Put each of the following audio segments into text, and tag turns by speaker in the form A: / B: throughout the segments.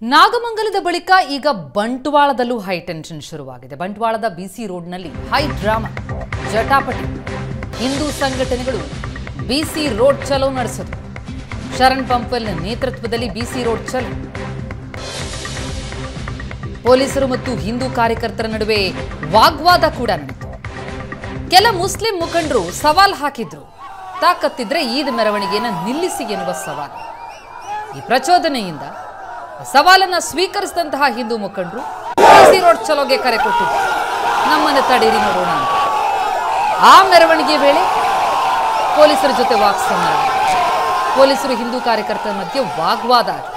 A: ನಾಗಮಂಗಲದ ಬಳಿಕ ಈಗ ಬಂಟ್ವಾಳದಲ್ಲೂ high tension ಶುರುವಾಗಿದೆ. ಬಂಟ್ವಾಳದ ಬಿಸಿ ರೋಡ್ನಲ್ಲಿ ಹೈ ಡ್ರಾಮಾ ಜಟಾಪಟಿ. ಹಿಂದೂ ಸಂಘಟನೆಗಳು ಬಿಸಿ ರೋಡ್ ಚಲೋ ನಡೆಸಿದ್ರು. ಶರಣ್ ಪಂಪಲ್ ನೇತೃತ್ವದಲ್ಲಿ ಬಿಸಿ ರೋಡ್ ಚಲೋ. ಪೊಲೀಸರು ಮತ್ತು ಹಿಂದೂ ಕಾರ್ಯಕರ್ತರ ನಡುವೆ ವಾಗ್ವಾದ ಕೂಡ ನಡೆಯಿತು. ಕೆಲ ಮುಸ್ಲಿಂ ಮುಖಂಡರು ಸವಾಲ್ ಹಾಕಿದ್ರು. ತಾಕತ್ತಿದ್ರೆ ಈದ್ ಮೆರವಣಿಗೆಯನ್ನು ನಿಲ್ಲಿಸಿ ಎನ್ನುವ ಸವಾಲು. ಈ ಪ್ರಚೋದನೆಯಿಂದ ಸವಾಲನ್ನು ಸ್ವೀಕರಿಸಿದಂತಹ ಹಿಂದೂ ಮುಖಂಡರು ಬಿಸಿ ರೋಡ್ ಚಲೋಗೆ ಕರೆ ಕೊಟ್ಟಿದ್ರು. ನಮ್ಮನ್ನು ತಡೀರಿ ನೋಡೋಣ ಅಂತ. ಆ ಮೆರವಣಿಗೆ ವೇಳೆ ಪೊಲೀಸರ ಜೊತೆ ವಾಕ್ಸಮರ. ಪೊಲೀಸರು ಹಿಂದೂ ಕಾರ್ಯಕರ್ತರ ಮಧ್ಯೆ ವಾಗ್ವಾದ ಆಗಿದೆ.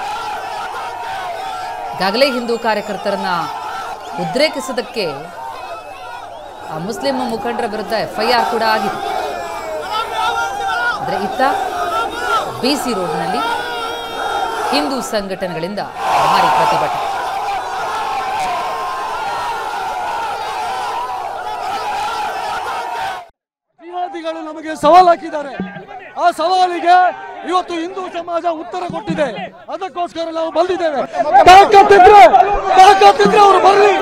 A: ಈಗಾಗಲೇ ಹಿಂದೂ ಕಾರ್ಯಕರ್ತರನ್ನ ಉದ್ರೇಕಿಸೋದಕ್ಕೆ ಆ ಮುಸ್ಲಿಂ ಮುಖಂಡರ ವಿರುದ್ಧ FIR ಕೂಡ ಆಗಿದೆ. ಆದರೆ ಇತ್ತ ಬಿಸಿ ರೋಡ್ನಲ್ಲಿ ಹಿಂದೂ ಸಂಘಟನೆಗಳಿಂದ ಭಾರಿ ಪ್ರತಿಭಟನೆ.
B: ಜಿಹಾದಿಗಳು ನಮಗೆ ಸವಾಲು ಹಾಕಿದ್ದಾರೆ. ಆ ಸವಾಲಿಗೆ ಇವತ್ತು ಹಿಂದೂ ಸಮಾಜ ಉತ್ತರ ಕೊಟ್ಟಿದೆ. ಅದಕ್ಕೋಸ್ಕರ ನಾವು ಬಂದಿದ್ದೇವೆ. ತಾಕತ್ತಿದ್ರೆ ಅವರು ಬರಲಿ.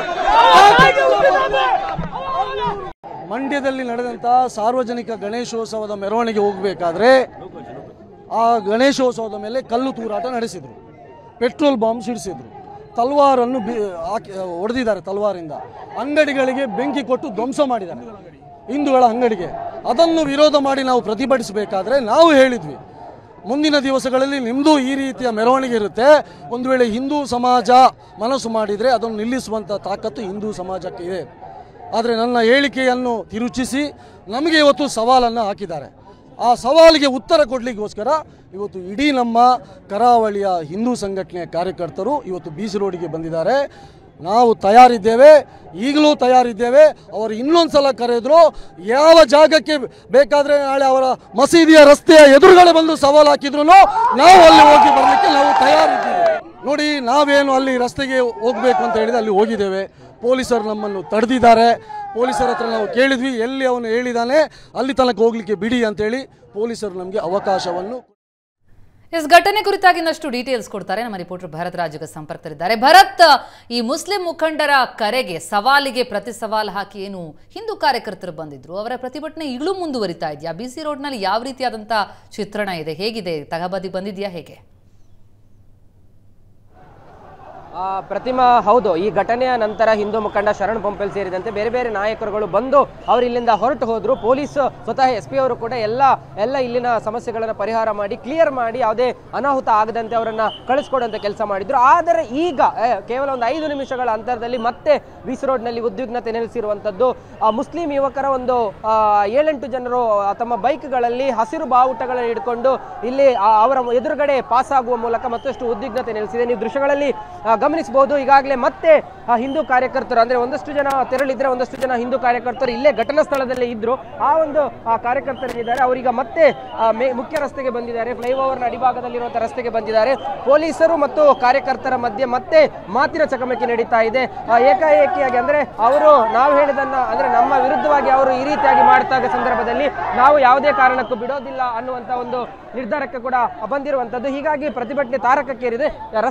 B: ಮಂಡ್ಯದಲ್ಲಿ ನಡೆದಂತಹ ಸಾರ್ವಜನಿಕ ಗಣೇಶೋತ್ಸವದ ಮೆರವಣಿಗೆ ಹೋಗಬೇಕಾದ್ರೆ ಆ ಗಣೇಶೋತ್ಸವದ ಮೇಲೆ ಕಲ್ಲು ತೂರಾಟ ನಡೆಸಿದ್ರು, ಪೆಟ್ರೋಲ್ ಬಾಂಬ್ ಸಿಡಿಸಿದ್ರು, ತಲ್ವಾರನ್ನು ಹೊಡೆದಿದ್ದಾರೆ. ತಲ್ವಾರಿಂದ ಅಂಗಡಿಗಳಿಗೆ ಬೆಂಕಿ ಕೊಟ್ಟು ಧ್ವಂಸ ಮಾಡಿದ್ದಾರೆ, ಹಿಂದೂಗಳ ಅಂಗಡಿಗೆ. ಅದನ್ನು ವಿರೋಧ ಮಾಡಿ ನಾವು ಪ್ರತಿಭಟಿಸಬೇಕಾದ್ರೆ ನಾವು ಹೇಳಿದ್ವಿ, ಮುಂದಿನ ದಿವಸಗಳಲ್ಲಿ ನಿಮ್ಮದು ಈ ರೀತಿಯ ಮೆರವಣಿಗೆ ಇರುತ್ತೆ. ಒಂದು ವೇಳೆ ಹಿಂದೂ ಸಮಾಜ ಮನಸ್ಸು ಮಾಡಿದರೆ ಅದನ್ನು ನಿಲ್ಲಿಸುವಂಥ ತಾಕತ್ತು ಹಿಂದೂ ಸಮಾಜಕ್ಕೆ ಇದೆ. ಆದರೆ ನನ್ನ ಹೇಳಿಕೆಯನ್ನು ತಿರುಚಿಸಿ ನಮಗೆ ಇವತ್ತು ಸವಾಲನ್ನು ಹಾಕಿದ್ದಾರೆ. ಆ ಸವಾಲಿಗೆ ಉತ್ತರ ಕೊಡಲಿಕ್ಕೋಸ್ಕರ ಇವತ್ತು ಇಡೀ ನಮ್ಮ ಕರಾವಳಿಯ ಹಿಂದೂ ಸಂಘಟನೆಯ ಕಾರ್ಯಕರ್ತರು ಇವತ್ತು ಬಿಸಿ ರೋಡಿಗೆ ಬಂದಿದ್ದಾರೆ. ನಾವು ತಯಾರಿದ್ದೇವೆ, ಈಗಲೂ ತಯಾರಿದ್ದೇವೆ. ಅವರು ಇನ್ನೊಂದು ಸಲ ಕರೆದ್ರು, ಯಾವ ಜಾಗಕ್ಕೆ ಬೇಕಾದರೆ ನಾಳೆ ಅವರ ಮಸೀದಿಯ ರಸ್ತೆಯ ಎದುರುಗಡೆ ಬಂದು ಸವಾಲು ಹಾಕಿದ್ರು ನಾವು ಅಲ್ಲಿ ಹೋಗಿ ಬರಲಿಕ್ಕೆ ನಾವು ತಯಾರಿದ್ದೇವೆ. ನೋಡಿ, ನಾವೇನು ಅಲ್ಲಿ ರಸ್ತೆಗೆ ಹೋಗಬೇಕು ಅಂತ ಹೇಳಿದ್ರೆ ಅಲ್ಲಿ ಹೋಗಿದ್ದೇವೆ. ಪೊಲೀಸರು ನಮ್ಮನ್ನು ತಡೆದಿದ್ದಾರೆ. ಪೊಲೀಸರ ಹತ್ರ ನಾವು ಕೇಳಿದ್ವಿ, ಎಲ್ಲಿ ಅವನು ಹೇಳಿದಾನೆ ಅಲ್ಲಿ ತನಕ ಹೋಗ್ಲಿಕ್ಕೆ ಬಿಡಿ ಅಂತೇಳಿ ಪೊಲೀಸರು ನಮಗೆ ಅವಕಾಶವನ್ನು.
A: ಇಸ್ ಘಟನೆ ಕುರಿತಾಗಿ ಇನ್ನಷ್ಟು ಡೀಟೇಲ್ಸ್ ಕೊಡ್ತಾರೆ ನಮ್ಮ ರಿಪೋರ್ಟರ್ ಭರತ್ ರಾಜುಗ ಸಂಪರ್ಕದಲ್ಲಿದ್ದಾರೆ. ಭರತ್, ಈ ಮುಸ್ಲಿಂ ಮುಖಂಡರ ಕರೆಗೆ ಸವಾಲಿಗೆ ಪ್ರತಿ ಸವಾಲು ಹಾಕಿ ಏನು ಹಿಂದೂ ಕಾರ್ಯಕರ್ತರು ಬಂದಿದ್ರು, ಅವರ ಪ್ರತಿಭಟನೆ ಈಗಲೂ ಮುಂದುವರಿತಾ ಇದೆಯಾ? ಬಿಸಿ ರೋಡ್ನಲ್ಲಿ ಯಾವ ರೀತಿಯಾದಂತಹ ಚಿತ್ರಣ ಇದೆ, ಹೇಗಿದೆ, ತಗಬದಿ ಬಂದಿದೆಯಾ, ಹೇಗೆ?
C: ಪ್ರತಿಮಾ, ಹೌದು, ಈ ಘಟನೆಯ ನಂತರ ಹಿಂದೂ ಮುಖಂಡ ಶರಣ್ ಪಂಪಲ್ ಸೇರಿದಂತೆ ಬೇರೆ ಬೇರೆ ನಾಯಕರುಗಳು ಬಂದು ಅವರು ಇಲ್ಲಿಂದ ಹೊರಟು ಹೋದ್ರು. ಪೊಲೀಸ್ ಸ್ವತಃ SP ಅವರು ಕೂಡ ಎಲ್ಲ ಇಲ್ಲಿನ ಸಮಸ್ಯೆಗಳನ್ನು ಪರಿಹಾರ ಮಾಡಿ ಕ್ಲಿಯರ್ ಮಾಡಿ ಯಾವುದೇ ಅನಾಹುತ ಆಗದಂತೆ ಅವರನ್ನ ಕಳಿಸ್ಕೊಡುವಂತ ಕೆಲಸ ಮಾಡಿದ್ರು. ಆದರೆ ಈಗ ಕೇವಲ ಒಂದು 5 ನಿಮಿಷಗಳ ಅಂತರದಲ್ಲಿ ಮತ್ತೆ ಬಿಸಿ ರೋಡ್ನಲ್ಲಿ ಉದ್ವಿಗ್ನತೆ ನೆಲೆಸಿರುವಂತದ್ದು. ಮುಸ್ಲಿಂ ಯುವಕರ ಒಂದು 7-8 ಜನರು ತಮ್ಮ ಬೈಕ್ಗಳಲ್ಲಿ ಹಸಿರು ಬಾವುಟಗಳನ್ನು ಹಿಡ್ಕೊಂಡು ಇಲ್ಲಿ ಅವರ ಎದುರುಗಡೆ ಪಾಸ್ ಆಗುವ ಮೂಲಕ ಮತ್ತಷ್ಟು ಉದ್ವಿಗ್ನತೆ ನೆಲೆಸಿದೆ. ನೀವು ದೃಶ್ಯಗಳಲ್ಲಿ ಗಮನಿಸಬಹುದು. ಈಗಾಗಲೇ ಮತ್ತೆ ಹಿಂದೂ ಕಾರ್ಯಕರ್ತರು, ಅಂದ್ರೆ ಒಂದಷ್ಟು ಜನ ತೆರಳಿದ್ರೆ ಒಂದಷ್ಟು ಜನ ಹಿಂದೂ ಕಾರ್ಯಕರ್ತರು ಇಲ್ಲೇ ಘಟನಾ ಸ್ಥಳದಲ್ಲೇ ಇದ್ರು. ಆ ಒಂದು ಕಾರ್ಯಕರ್ತರಿದ್ದಾರೆ, ಅವರೀಗ ಮತ್ತೆ ಮುಖ್ಯ ರಸ್ತೆಗೆ ಬಂದಿದ್ದಾರೆ. ಫ್ಲೈಓವರ್ನ ಅಡಿಭಾಗದಲ್ಲಿರುವಂತಹ ರಸ್ತೆಗೆ ಬಂದಿದ್ದಾರೆ. ಪೊಲೀಸರು ಮತ್ತು ಕಾರ್ಯಕರ್ತರ ಮಧ್ಯೆ ಮತ್ತೆ ಮಾತಿನ ಚಕಮಕಿ ನಡೀತಾ ಇದೆ. ಏಕಾಏಕಿಯಾಗಿ ಅಂದ್ರೆ ಅವರು ನಾವು ಹೇಳಿದನ್ನ ಅಂದ್ರೆ ನಮ್ಮ ವಿರುದ್ಧವಾಗಿ ಅವರು ಈ ರೀತಿಯಾಗಿ ಮಾಡ್ತಾ ಸಂದರ್ಭದಲ್ಲಿ ನಾವು ಯಾವುದೇ ಕಾರಣಕ್ಕೂ ಬಿಡೋದಿಲ್ಲ ಅನ್ನುವಂತ ಒಂದು ನಿರ್ಧಾರಕ್ಕೆ ಕೂಡ ಬಂದಿರುವಂತದ್ದು. ಹೀಗಾಗಿ ಪ್ರತಿಭಟನೆ ತಾರಕಕ್ಕೇರಿದೆ.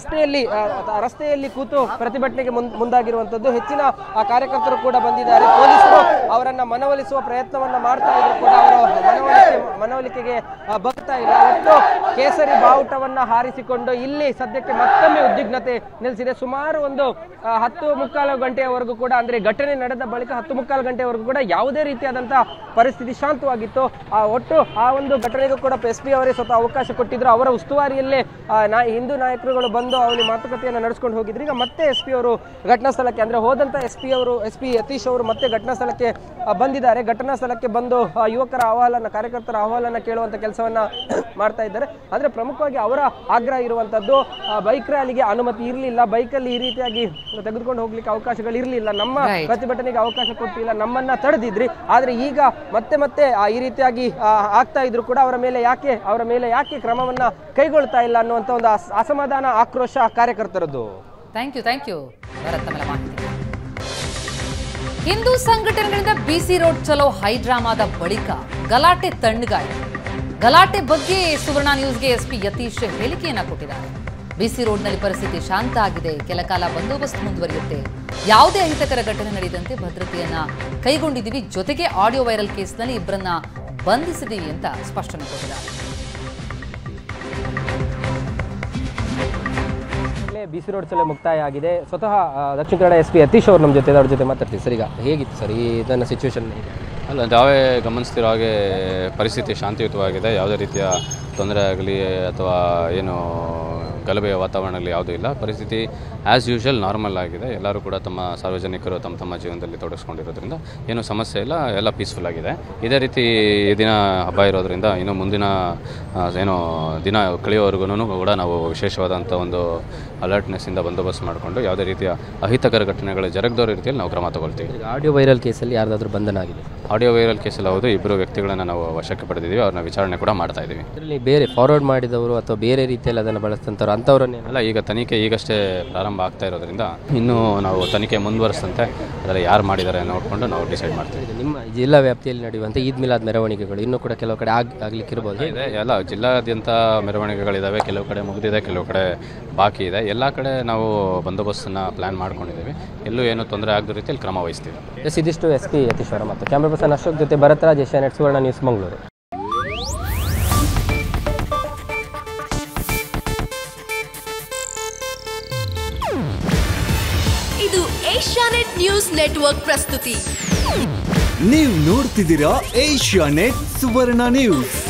C: ರಸ್ತೆಯಲ್ಲಿ ಕೂತು ಪ್ರತಿಭಟನೆಗೆ ಮುಂದಾಗಿರುವಂತದ್ದು. ಹೆಚ್ಚಿನ ಕಾರ್ಯಕರ್ತರು ಕೂಡ ಬಂದಿದ್ದಾರೆ. ಪೊಲೀಸರು ಅವರನ್ನ ಮನವೊಲಿಸುವ ಪ್ರಯತ್ನವನ್ನ ಮಾಡ್ತಾ ಇದ್ರು ಕೂಡ ಅವರು ಮನವೊಲಿಕೆಗೆ ಬರ್ತಾ ಇಲ್ಲ. ಒಟ್ಟು ಕೇಸರಿ ಬಾವುಟವನ್ನ ಹಾರಿಸಿಕೊಂಡು ಇಲ್ಲಿ ಸದ್ಯಕ್ಕೆ ಮತ್ತೊಮ್ಮೆ ಉದ್ವಿಗ್ನತೆ ನೆಲೆಸಿದೆ. ಸುಮಾರು ಒಂದು 10-15 ಗಂಟೆಯವರೆಗೂ ಕೂಡ, ಅಂದ್ರೆ ಘಟನೆ ನಡೆದ ಬಳಿಕ 10-15 ಗಂಟೆವರೆಗೂ ಕೂಡ ಯಾವುದೇ ರೀತಿಯಾದಂತಹ ಪರಿಸ್ಥಿತಿ ಶಾಂತವಾಗಿತ್ತು. ಒಟ್ಟು ಆ ಒಂದು ಘಟನೆಗೂ ಕೂಡ SP ಅವರೇ ಸ್ವತಃ ಅವಕಾಶ ಕೊಟ್ಟಿದ್ರು. ಅವರ ಉಸ್ತುವಾರಿಯಲ್ಲೇ ಹಿಂದೂ ನಾಯಕರುಗಳು ಬಂದು ಅವಳಿ ಮಾತುಕತೆಯನ್ನು ನಡೆಸ್ಕೊಂಡು ಹೋಗಿದ್ರು. ಈಗ ಮತ್ತೆ SP ಅವರು ಘಟನಾ ಸ್ಥಳಕ್ಕೆ, ಅಂದ್ರೆ ಹೋದಂತ SP ಯತೀಶ್ ಅವರು ಮತ್ತೆ ಘಟನಾ ಸ್ಥಳಕ್ಕೆ ಬಂದಿದ್ದಾರೆ. ಘಟನಾ ಸ್ಥಳಕ್ಕೆ ಬಂದು ಯುವಕರ ಕಾರ್ಯಕರ್ತರ ಅಹವಾಲನ್ನ ಕೇಳುವಂತ ಕೆಲಸವನ್ನ ಮಾಡ್ತಾ ಇದ್ದಾರೆ. ಆದ್ರೆ ಪ್ರಮುಖವಾಗಿ ಅವರ ಆಗ್ರಹ ಇರುವಂತದ್ದು, ಬೈಕ್ ರ್ಯಾಲಿಗೆ ಅನುಮತಿ ಇರಲಿಲ್ಲ, ಬೈಕಲ್ಲಿ ಈ ರೀತಿಯಾಗಿ ತೆಗೆದುಕೊಂಡು ಹೋಗ್ಲಿಕ್ಕೆ ಅವಕಾಶಗಳು ಇರಲಿಲ್ಲ, ನಮ್ಮ ಪ್ರತಿಭಟನೆಗೆ ಅವಕಾಶ ಕೊಟ್ಟಿಲ್ಲ, ನಮ್ಮನ್ನ ತಡೆದಿದ್ರಿ. ಆದ್ರೆ ಈಗ ಮತ್ತೆ ಈ ರೀತಿಯಾಗಿ ಆಗ್ತಾ ಇದ್ರು ಕೂಡ ಅವರ ಮೇಲೆ ಯಾಕೆ ಕ್ರಮವನ್ನ ಕೈಗೊಳ್ತಾ ಇಲ್ಲ ಅನ್ನುವಂತ ಒಂದು ಅಸಮಾಧಾನ, ಆಕ್ರೋಶ ಕಾರ್ಯಕರ್ತರದ್ದು.
A: ಥ್ಯಾಂಕ್ ಯು ಭರತ್, ತಮ್ಮ ಮಾಹಿತಿ. ಹಿಂದೂ ಸಂಘಟನೆಗಳಿಂದ ಬಿಸಿ ರೋಡ್ ಚಲೋ ಹೈ ಡ್ರಾಮಾದ ಬಳಿಕ ಗಲಾಟೆ ತಣ್ಣಗಾಯಿತು. ಗಲಾಟೆ ಬಗ್ಗೆ ಸುವರ್ಣ ನ್ಯೂಸ್ಗೆ SP ಯತೀಶ್ ಹೇಳಿಕೆಯನ್ನ ಕೊಟ್ಟಿದ್ದಾರೆ. ಬಿಸಿ ರೋಡ್ನಲ್ಲಿ ಪರಿಸ್ಥಿತಿ ಶಾಂತ ಆಗಿದೆ, ಕೆಲ ಕಾಲ ಬಂದೋಬಸ್ತ್ ಮುಂದುವರಿಯುತ್ತೆ, ಯಾವುದೇ ಅಹಿತಕರ ಘಟನೆ ನಡೆದಂತೆ ಭದ್ರತೆಯನ್ನ ಕೈಗೊಂಡಿದ್ದೀವಿ, ಜೊತೆಗೆ ಆಡಿಯೋ ವೈರಲ್ ಕೇಸ್ನಲ್ಲಿ ಇಬ್ಬರನ್ನ ಬಂಧಿಸಿದ್ದೀವಿ ಅಂತ ಸ್ಪಷ್ಟನೆ ಕೊಟ್ಟಿದ್ದಾರೆ.
C: ಬಿಸಿ ರೋಡ್ ಸಲ ಮುಕ್ತಾಯ ಆಗಿದೆ. ಸ್ವತಃ ದಕ್ಷಿಣ ಕನ್ನಡ SP ಯತೀಶ್ ಅವರು ನಮ್ಮ ಜೊತೆ ಅವ್ರ ಜೊತೆ ಮಾತಾಡ್ತೀವಿ. ಸರ್, ಈಗ ಹೇಗಿತ್ತು ಸರ್ ಈ ಇದನ್ನು ಸಿಚುವೇಶನ್?
D: ಅಲ್ಲ, ನಾವೇ ಗಮನಿಸ್ತಿರೋ ಹಾಗೆ ಪರಿಸ್ಥಿತಿ ಶಾಂತಿಯುತವಾಗಿದೆ. ಯಾವುದೇ ರೀತಿಯ ತೊಂದರೆ ಆಗಲಿ ಅಥವಾ ಏನು ಗಲಭೆಯ ವಾತಾವರಣದಲ್ಲಿ ಯಾವುದೂ ಇಲ್ಲ. ಪರಿಸ್ಥಿತಿ ಆ್ಯಸ್ ಯೂಶುವಲ್ ನಾರ್ಮಲ್ ಆಗಿದೆ. ಎಲ್ಲರೂ ಕೂಡ ತಮ್ಮ ಸಾರ್ವಜನಿಕರು ತಮ್ಮ ಜೀವನದಲ್ಲಿ ತೊಡಗಿಸ್ಕೊಂಡಿರೋದ್ರಿಂದ ಏನೂ ಸಮಸ್ಯೆ ಇಲ್ಲ, ಎಲ್ಲ ಪೀಸ್ಫುಲ್ ಆಗಿದೆ. ಇದೇ ರೀತಿ ಈ ದಿನ ಹಬ್ಬ ಇರೋದ್ರಿಂದ ಇನ್ನು ಮುಂದಿನ ಏನೋ ದಿನ ಕಳೆಯೋವರೆಗೂ ಕೂಡ ನಾವು ವಿಶೇಷವಾದಂಥ ಒಂದು ಅಲರ್ಟ್ನೆಸ್ಸಿಂದ ಬಂದೋಬಸ್ತ್ ಮಾಡಿಕೊಂಡು ಯಾವುದೇ ರೀತಿಯ ಅಹಿತಕರ ಘಟನೆಗಳು ಜರುಗದೋ ರೀತಿಯಲ್ಲಿ ನಾವು ಕ್ರಮ ತಗೊಳ್ತೀವಿ.
C: ಆಡಿಯೋ ವೈರಲ್ ಕೇಸಲ್ಲಿ ಯಾರ್ದಾದ್ರೂ ಬಂಧನ ಆಗಿದೆ?
D: ಆಡಿಯೋ ವೈರಲ್ ಕೇಸಲ್ಲಿ ಹೌದು, ಇಬ್ಬರು ವ್ಯಕ್ತಿಗಳನ್ನು ನಾವು ವಶಕ್ಕೆ ಪಡೆದಿದ್ದೀವಿ. ಅವ್ರನ್ನ ವಿಚಾರಣೆ ಕೂಡ ಮಾಡ್ತಾ ಇದ್ದೀವಿ.
C: ಇದರಲ್ಲಿ ಬೇರೆ ಫಾರ್ವರ್ಡ್ ಮಾಡಿದವರು ಅಥವಾ ಬೇರೆ ರೀತಿಯಲ್ಲಿ ಅದನ್ನು ಬಳಸ್ತಂಥವ್ರು ಅಂಥವ್ರನ್ನೆಲ್ಲ
D: ಈಗ ತನಿಖೆ ಈಗಷ್ಟೇ ಪ್ರಾರಂಭ ಆಗ್ತಾ ಇರೋದ್ರಿಂದ ಇನ್ನೂ ನಾವು ತನಿಖೆ ಮುಂದುವರಿಸಂತೆ ಅದರಲ್ಲಿ ಯಾರು ಮಾಡಿದ್ದಾರೆ ನೋಡಿಕೊಂಡು ನಾವು ಡಿಸೈಡ್ ಮಾಡ್ತೀವಿ.
C: ನಿಮ್ಮ ಜಿಲ್ಲಾ ವ್ಯಾಪ್ತಿಯಲ್ಲಿ ನಡೆಯುವಂಥ ಈದ್ ಮಿಲಾದ್ ಮೆರವಣಿಗೆಗಳು ಇನ್ನೂ ಕೂಡ ಕೆಲವು ಕಡೆ ಆಗ್ಲಿಕ್ಕಿರ್ಬೋದು.
D: ಇದೆ, ಎಲ್ಲ ಜಿಲ್ಲಾದ್ಯಂತ ಮೆರವಣಿಗೆಗಳಿದ್ದಾವೆ. ಕೆಲವು ಕಡೆ ಮುಗಿದಿದೆ, ಕೆಲವು ಕಡೆ ಬಾಕಿ ಇದೆ. ಎಲ್ಲ ಕಡೆ ನಾವು ಬಂದೋಬಸ್ತನ್ನು ಪ್ಲ್ಯಾನ್ ಮಾಡ್ಕೊಂಡಿದ್ದೀವಿ. ಎಲ್ಲೂ ಏನು ತೊಂದರೆ ಆಗದ ರೀತಿಯಲ್ಲಿ ಕ್ರಮ ವಹಿಸ್ತೀವಿ.
C: ಇದಿಷ್ಟು SP ಯತೀಶ್ ಅವರ ಮತ್ತು ಕ್ಯಾಮ್ರಾ ಪರ್ಸನ್ ಅಶೋಕ್ ಜೊತೆ ಭರತರಾಜ್, ಏಷ್ಯಾನೆಟ್ ಸುವರ್ಣ ನ್ಯೂಸ್, ಮಂಗಳೂರು.
E: ಇದು ಏಷ್ಯಾನೆಟ್ ನ್ಯೂಸ್ ನೆಟ್ವರ್ಕ್ ಪ್ರಸ್ತುತಿ.
F: ನೀವು ನೋಡ್ತಿದ್ದೀರಾ ಏಷ್ಯಾನೆಟ್ ಸುವರ್ಣ ನ್ಯೂಸ್.